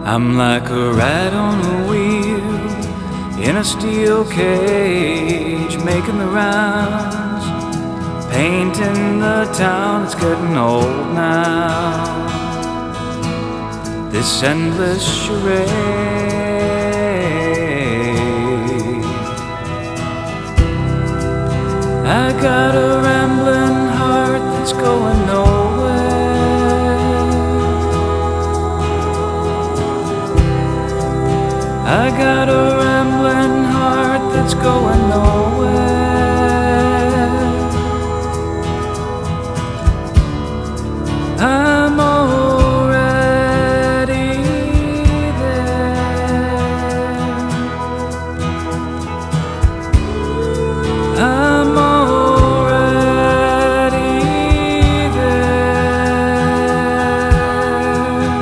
I'm like a rat on a wheel in a steel cage, making the rounds, painting the town. It's getting old now, this endless charade. I got a rambling heart that's going nowhere. I got a rambling heart that's going nowhere. I'm already there. I'm already there.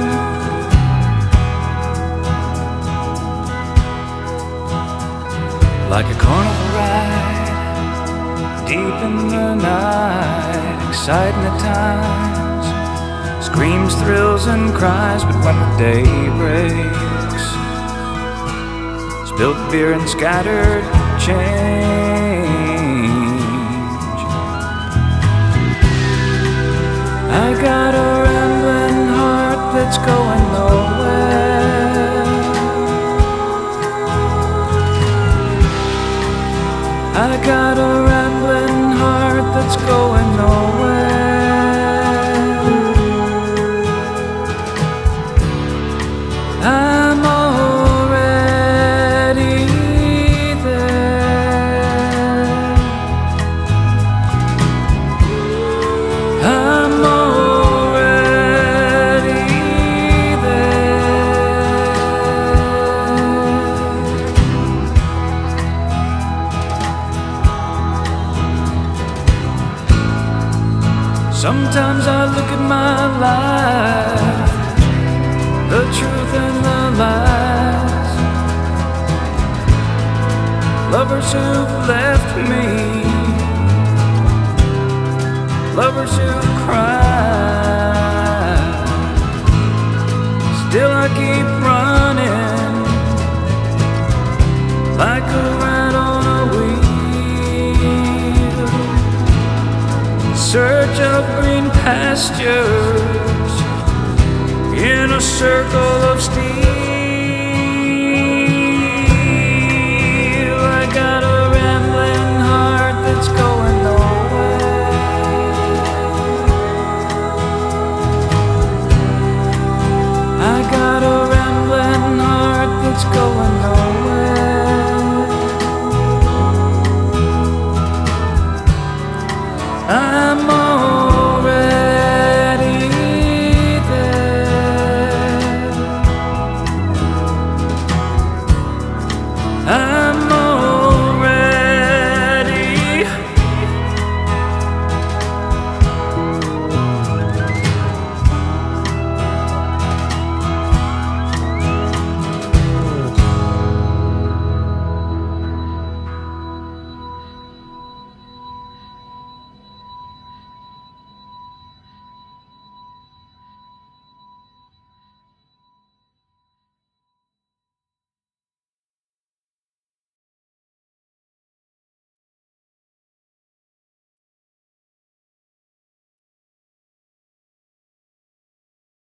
Like a carnival ride, deep in the night, exciting at times, screams, thrills, and cries. But when the day breaks, spilled beer and scattered change, I got a rambling heart that's going nowhere. I got a rambling heart that's going nowhere. I'm already there. I'm already there. Sometimes I look at my life, the truth and the lies, lovers who've left me, lovers who've cried. Still I keep running like a rat on a wheel, in search of green pastures, in a circle of steel. I got a rambling heart that's going nowhere. I got a rambling heart that's going nowhere. I'm already there. I'm